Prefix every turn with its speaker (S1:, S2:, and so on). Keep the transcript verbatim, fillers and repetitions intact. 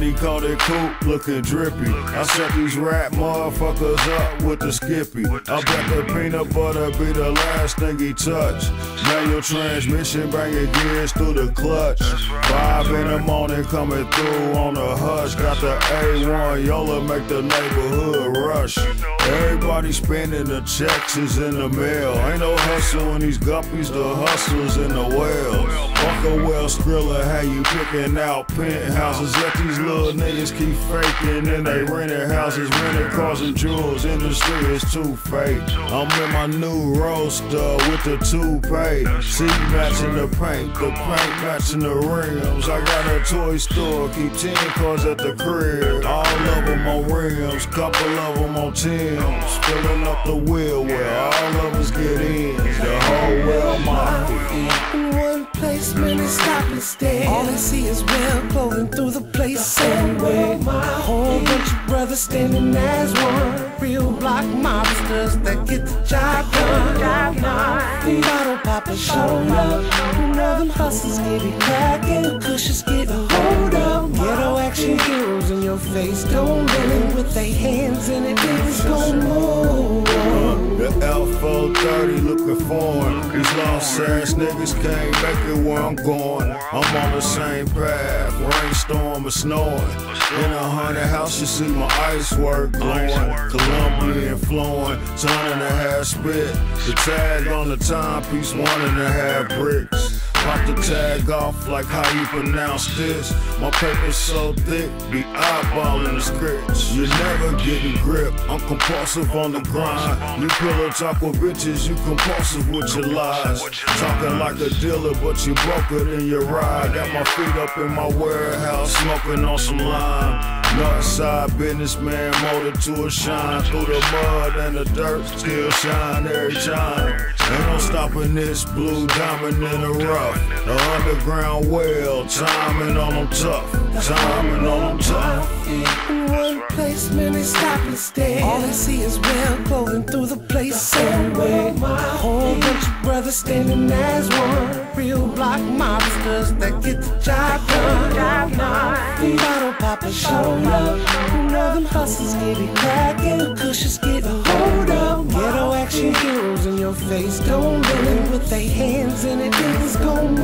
S1: he called it coupe, looking drippy. I set these rap motherfuckers up with the Skippy. I bet the peanut butter be the last thing he touch. Manual transmission banging gears through the clutch. Five in the morning coming through on the hush. Got the A one Yola make the neighborhood rush. Everybody spending the checks is in the mail. Ain't no hustle in these guppies, the hustlers in the wells. Walker Well Skrilla, how you picking out penthouses? Let these little niggas keep faking and they renting houses, renting cars and jewels. Industry is too fake. I'm in my new Roadster with the toupee. Seat matching the paint, the paint matching the rims. I got a toy store, keep ten cars at the crib. All of them on rims, couple of them on tens. Filling up the wheel where all of us get in. The whole well mafia.
S2: In one place, many stop and stare. All they see is well clothing through the place everywhere. A whole bunch of brothers standing as one. Real block mobsters that get the job done. Bottle poppers show up. You know them hustlers get it crackin'. Cushions get a hold up. Ghetto action heroes in your face. Don't let with their hands in it. It's gon' move.
S1: The L four thirty looking foreign. These lost ass niggas can't make it where I'm going. I'm on the same path, rainstorm or snowing. In a haunted house, you see my ice work glowing. Colombian flowing, ton and a half spit. The tag on the timepiece, one and a half bricks. Pop the tag off like how you pronounce this. My paper's so thick, be eyeballing the scripts. You're never getting grip, I'm compulsive on the grind. You pillow talk with bitches, you compulsive with your lies. Talking like a dealer, but you broker than your ride. Got my feet up in my warehouse, smoking on some lime. Northside businessman, motor to a shine. Through the mud and the dirt, still shine every time. Ain't no stopping this blue diamond in the rough. The underground well, timing on them tough. Timing on them tough.
S2: In one place, many stop and stare. All they see is well clothing through the place everywhere. A whole bunch of brothers standing as one. Real block mobsters that get the job done. Bottle poppers show up. You know them hustlers get it crackin'. Cushions get a hold up. Ghetto action heroes in your face. Don't let with their hands in it. It's gon'